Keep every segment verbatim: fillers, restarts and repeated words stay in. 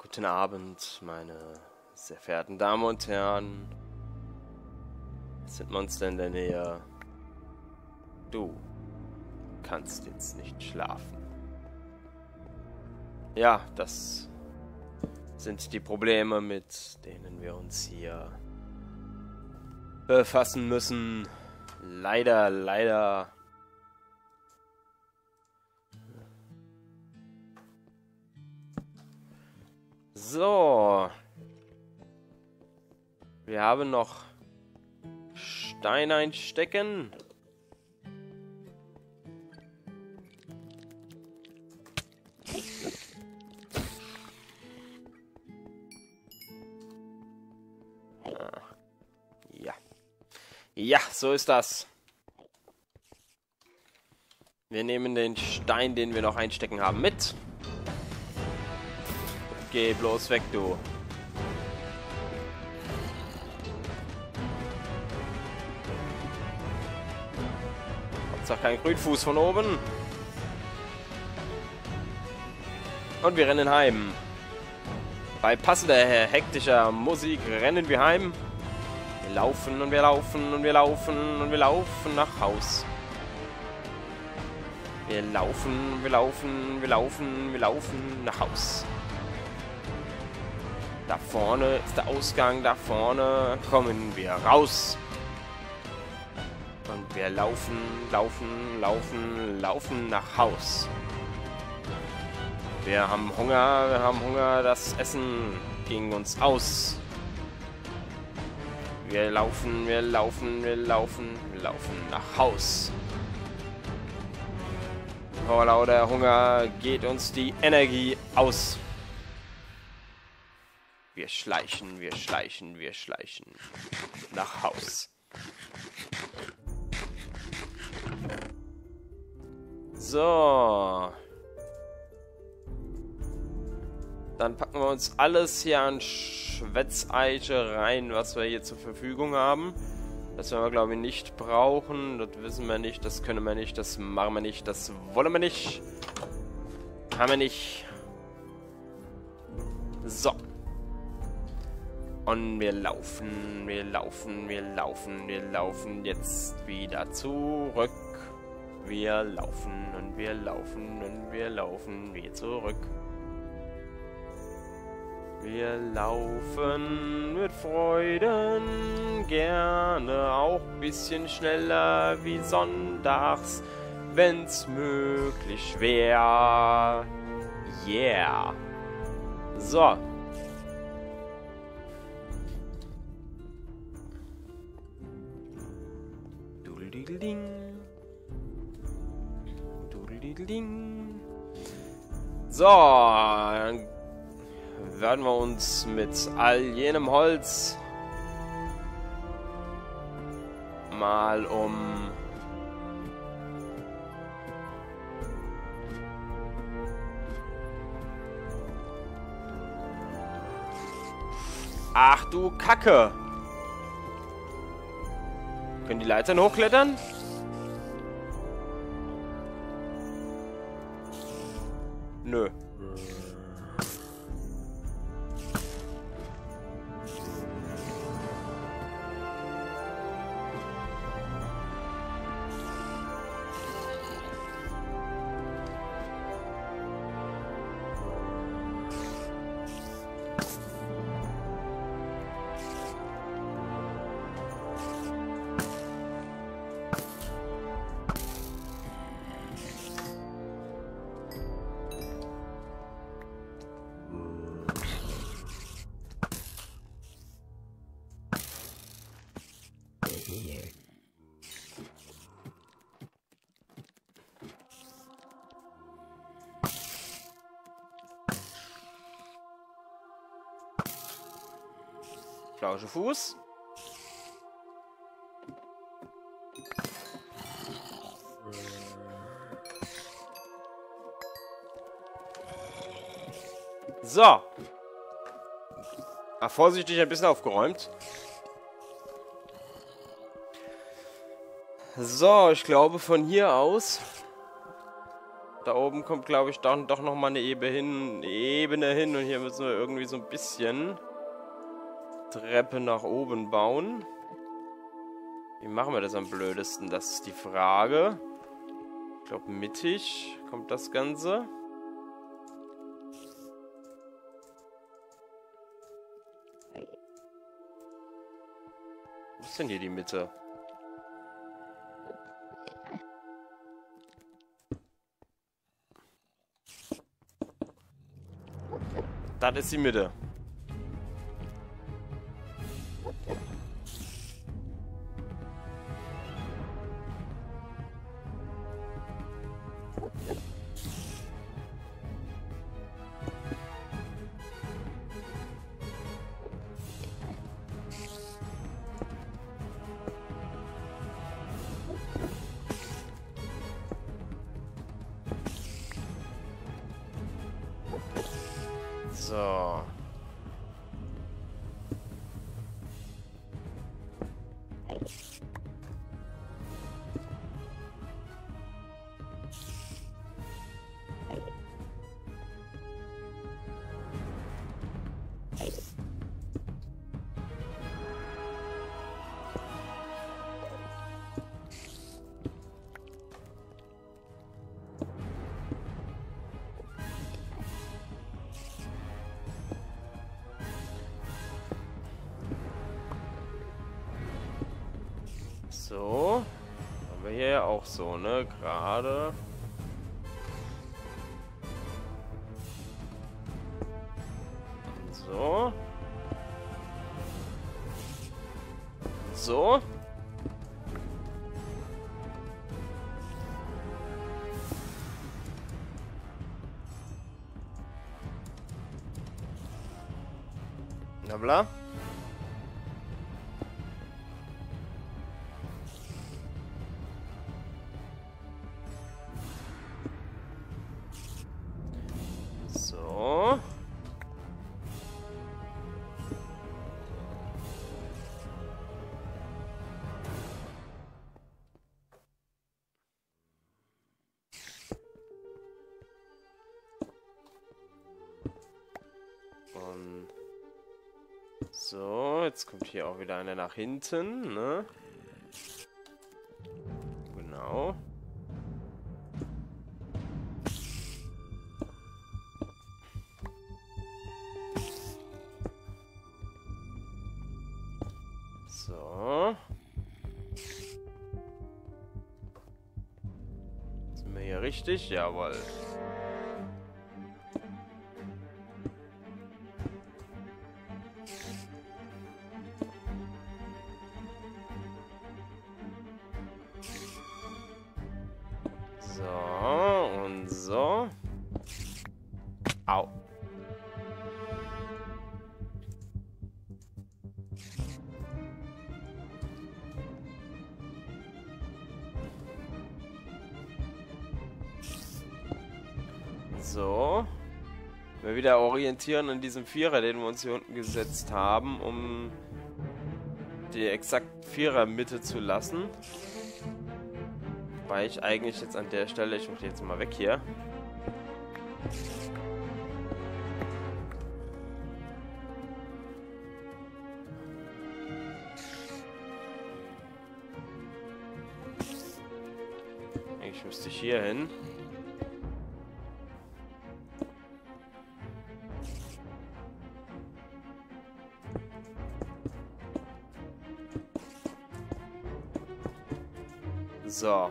Guten Abend, meine sehr verehrten Damen und Herren. Es sind Monster in der Nähe. Du kannst jetzt nicht schlafen. Ja, das sind die Probleme, mit denen wir uns hier befassen müssen. Leider, leider. So. Wir haben noch Stein einstecken. Ja. Ja, so ist das. Wir nehmen den Stein, den wir noch einstecken haben, mit. Geh bloß weg, du. Hauptsache kein Grünfuß von oben. Und wir rennen heim. Bei passender hektischer Musik rennen wir heim. Wir laufen und wir laufen und wir laufen und wir laufen nach Haus. Wir laufen, wir laufen, wir laufen, wir laufen nach Haus. Da vorne ist der Ausgang, da vorne kommen wir raus. Und wir laufen, laufen, laufen, laufen nach Haus. Wir haben Hunger, wir haben Hunger, das Essen ging uns aus. Wir laufen, wir laufen, wir laufen, wir laufen nach Haus. Vor lauter Hunger geht uns die Energie aus. Wir schleichen, wir schleichen, wir schleichen nach Haus. So. Dann packen wir uns alles hier an Schwätzeiche rein, was wir hier zur Verfügung haben. Das werden wir, glaube ich, nicht brauchen. Das wissen wir nicht, das können wir nicht, das machen wir nicht, das wollen wir nicht. Haben wir nicht. So. Und wir laufen, wir laufen, wir laufen, wir laufen jetzt wieder zurück. Wir laufen und wir laufen und wir laufen wieder zurück. Wir laufen mit Freuden gerne auch ein bisschen schneller wie sonntags, wenn's möglich wäre. Yeah. So. Ding. Ding. So, dann werden wir uns mit all jenem Holz mal um Ach du Kacke! Können die Leitern hochklettern? Nö. Flauschefuß. So. Ah, vorsichtig ein bisschen aufgeräumt. So, ich glaube von hier aus Da oben kommt, glaube ich, doch, doch nochmal eine Ebene hin, Ebene hin. Und hier müssen wir irgendwie so ein bisschen Treppe nach oben bauen. Wie machen wir das am blödesten? Das ist die Frage. Ich glaube, mittig kommt das Ganze. Wo ist denn hier die Mitte? Das ist die Mitte. So. So. Haben wir hier ja auch so, ne? Gerade. So. So. Na bla. So. Und so, jetzt kommt hier auch wieder einer nach hinten, ne? Genau. So. Sind wir hier richtig? Jawohl. So und so. Au. So. Wir wieder orientieren an diesem Vierer, den wir uns hier unten gesetzt haben, um die exakt Vierer-Mitte zu lassen. Weil ich eigentlich jetzt an der Stelle, ich mache die jetzt mal weg hier. Eigentlich müsste ich hier hin. So.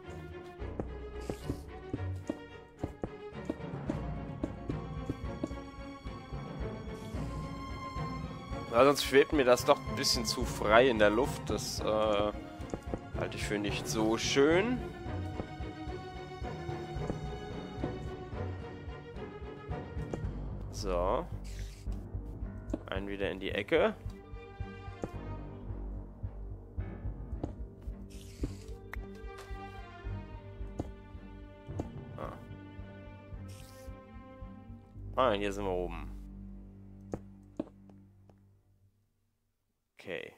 Ja, sonst schwebt mir das doch ein bisschen zu frei in der Luft. Das äh, halte ich für nicht so schön. So. Einen wieder in die Ecke. Ah, hier sind wir oben. Okay.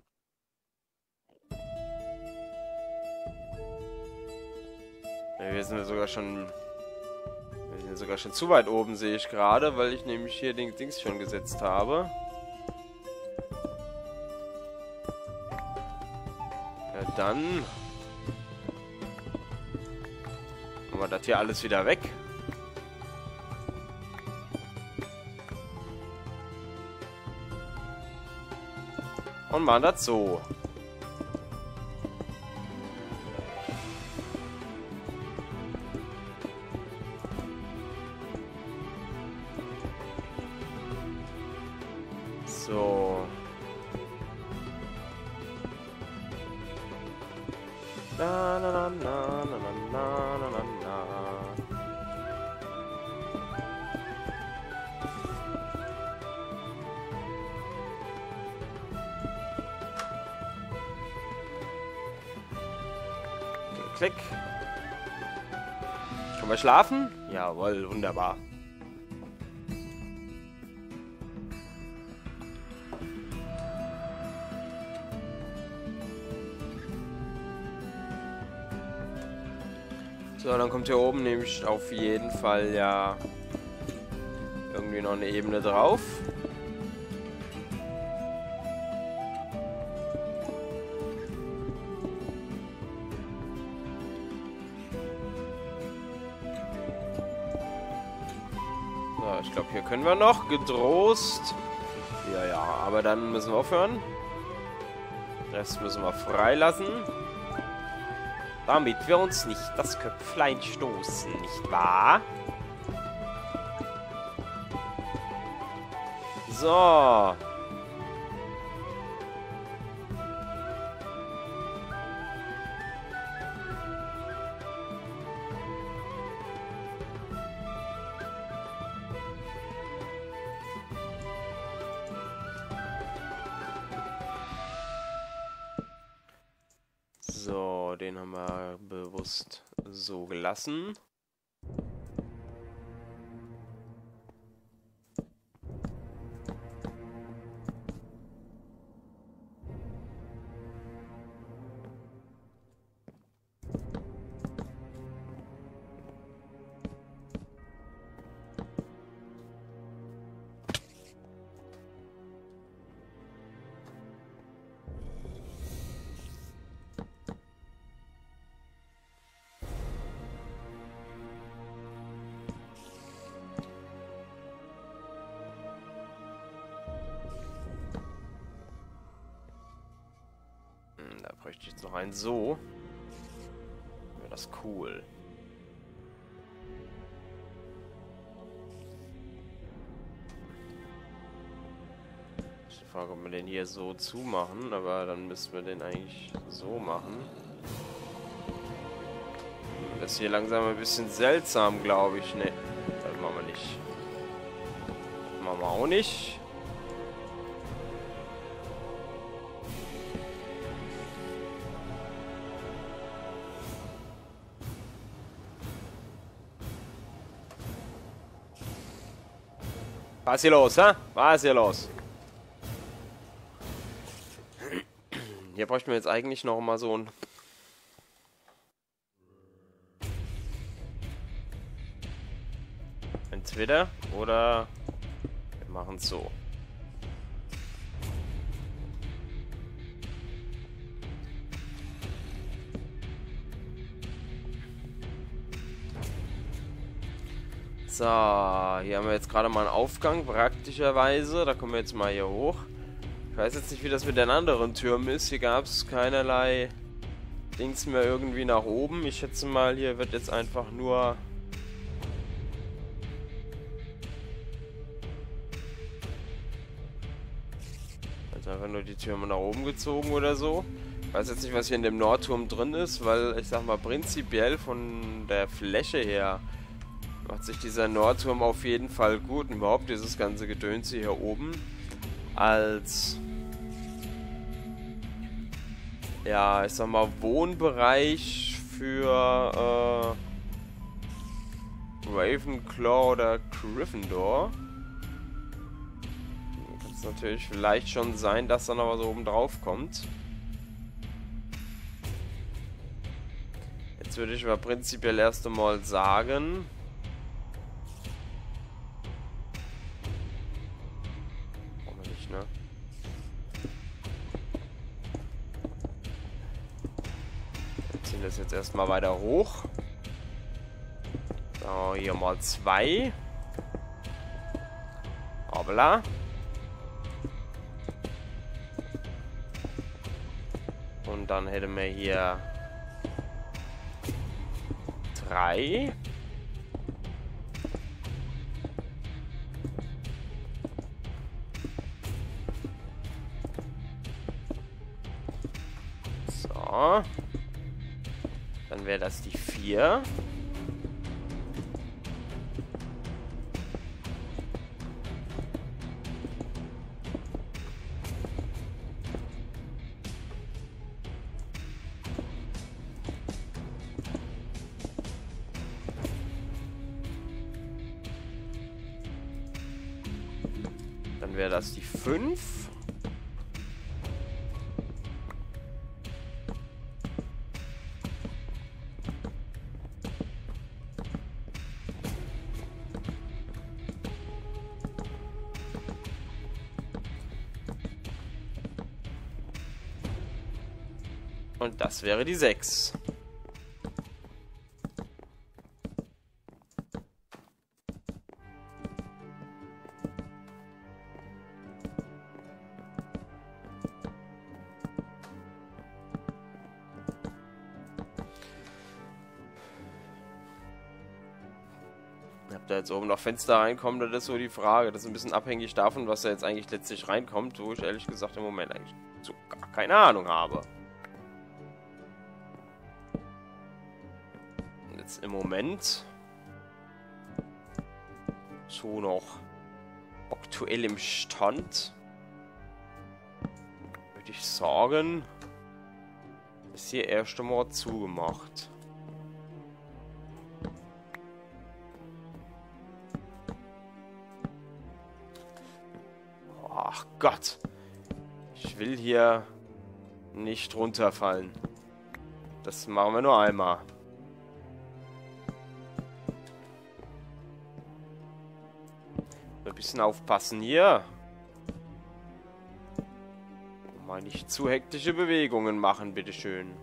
Wir sind wir sogar schon... Wir sind sogar schon zu weit oben, sehe ich gerade, weil ich nämlich hier den Dings schon gesetzt habe. Ja, dann... Machen wir das hier alles wieder weg. Und machen das so. So. Na na na na na na na na na. Klick. Können wir schlafen? Jawohl, wunderbar. So, dann kommt hier oben nämlich auf jeden Fall ja irgendwie noch eine Ebene drauf. So, ich glaube, hier können wir noch getrost. Ja, ja, aber dann müssen wir aufhören. Den Rest müssen wir freilassen. Damit wir uns nicht das Köpflein stoßen, nicht wahr? So. So, den haben wir bewusst so gelassen. Da bräuchte ich jetzt noch einen so. Wäre das cool. Ich die Frage, ob wir den hier so zumachen, aber dann müssten wir den eigentlich so machen. Das ist hier langsam ein bisschen seltsam, glaube ich. Ne, das machen wir nicht. Das machen wir auch nicht. Was ist hier los, hä? Was ist hier los? Hier bräuchten wir jetzt eigentlich noch mal so ein... Entweder oder wir machen es so. So, hier haben wir jetzt gerade mal einen Aufgang, praktischerweise. Da kommen wir jetzt mal hier hoch. Ich weiß jetzt nicht, wie das mit den anderen Türmen ist. Hier gab es keinerlei Dings mehr irgendwie nach oben. Ich schätze mal, hier wird jetzt einfach nur... Jetzt einfach nur die Türme nach oben gezogen oder so. Ich weiß jetzt nicht, was hier in dem Nordturm drin ist, weil ich sag mal, prinzipiell von der Fläche her macht sich dieser Nordturm auf jeden Fall gut. Und überhaupt dieses ganze Gedönse hier oben als, ja, ich sag mal, Wohnbereich für äh, Ravenclaw oder Gryffindor. Kann es natürlich vielleicht schon sein, dass da noch was oben drauf kommt. Jetzt würde ich mal prinzipiell erst einmal sagen... Brauchen wir nicht, ne? Wir ziehen das jetzt erstmal weiter hoch. So, hier mal zwei. Hoppla. Und dann hätten wir hier drei. So. Dann wäre das die vier. Dann wäre das die fünf. Und das wäre die sechs. Ob da jetzt oben noch Fenster reinkommt, das ist so die Frage. Das ist ein bisschen abhängig davon, was da jetzt eigentlich letztlich reinkommt, wo ich ehrlich gesagt im Moment eigentlich so gar keine Ahnung habe. Und jetzt im Moment so noch aktuell im Stand würde ich sagen, ist hier erst einmal zugemacht. Ach Gott. Ich will hier nicht runterfallen. Das machen wir nur einmal. Ein bisschen aufpassen hier. Mal nicht zu hektische Bewegungen machen, bitteschön.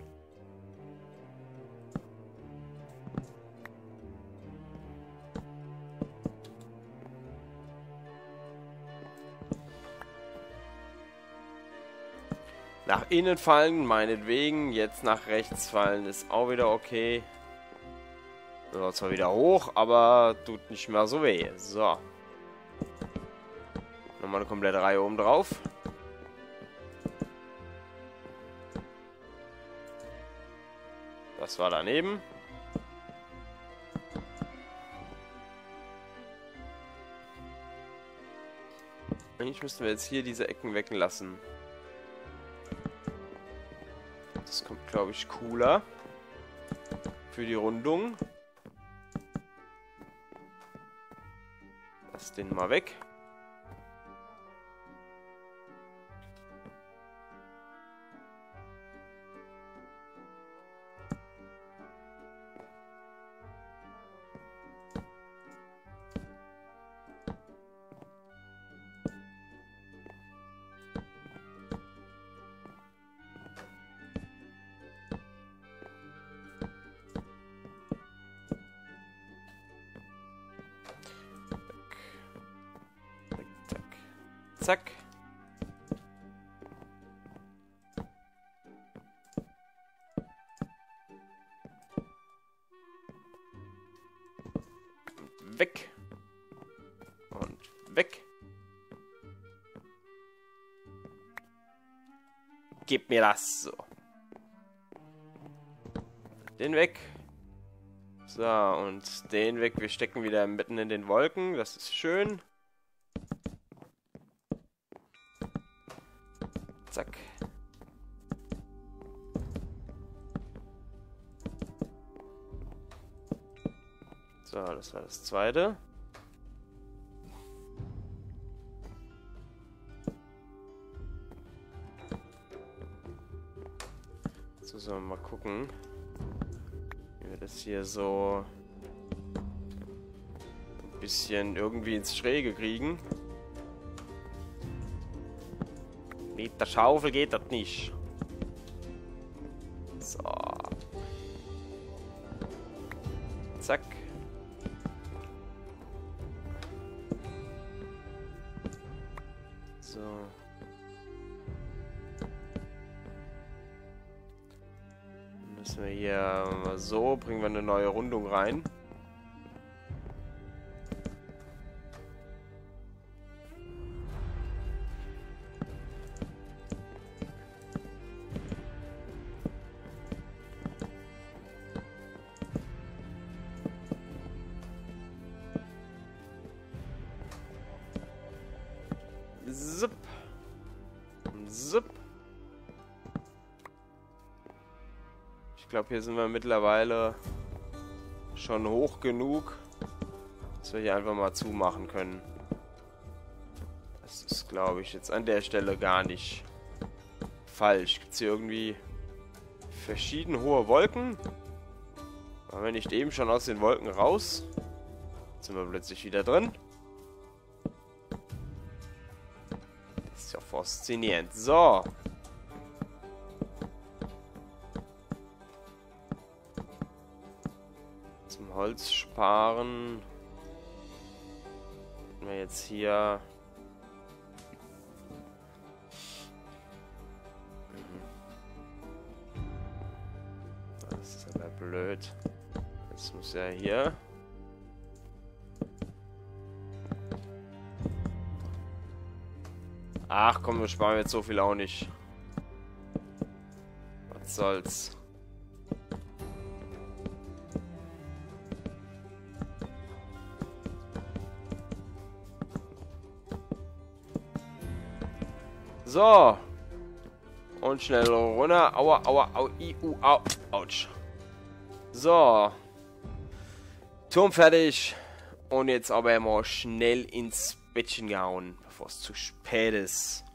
Nach innen fallen, meinetwegen. Jetzt nach rechts fallen ist auch wieder okay. Ja, zwar wieder hoch, aber tut nicht mehr so weh. So. Nochmal eine komplette Reihe oben drauf. Das war daneben. Eigentlich müssten wir jetzt hier diese Ecken weglassen. Das kommt, glaube ich, cooler für die Rundung. Lass den mal weg. Zack. Weg. Und weg. Gib mir das so. Den weg. So, und den weg. Wir stecken wieder mitten in den Wolken. Das ist schön. Zack. So, das war das zweite. So, sollen wir mal gucken, wie Wenn wir das hier so ein bisschen irgendwie ins Schräge kriegen. Mit der Schaufel geht das nicht. So. Zack. So. Müssen wir hier mal so, bringen wir eine neue Rundung rein. Zip. Zip. Ich glaube, hier sind wir mittlerweile schon hoch genug, dass wir hier einfach mal zumachen können. Das ist, glaube ich, jetzt an der Stelle gar nicht falsch. Gibt es hier irgendwie verschieden hohe Wolken? Waren wir nicht eben schon aus den Wolken raus? Jetzt sind wir plötzlich wieder drin. Das ist ja faszinierend. So. Zum Holz sparen. Hätten wir jetzt hier. Das ist aber blöd. Jetzt muss er hier. Ach komm, wir sparen jetzt so viel auch nicht. Was soll's. So. Und schnell runter. Aua, aua, au, i, u, au. Autsch. So. Turm fertig. Und jetzt aber mal schnell ins Bettchen gehauen, bevor es zu spät ist.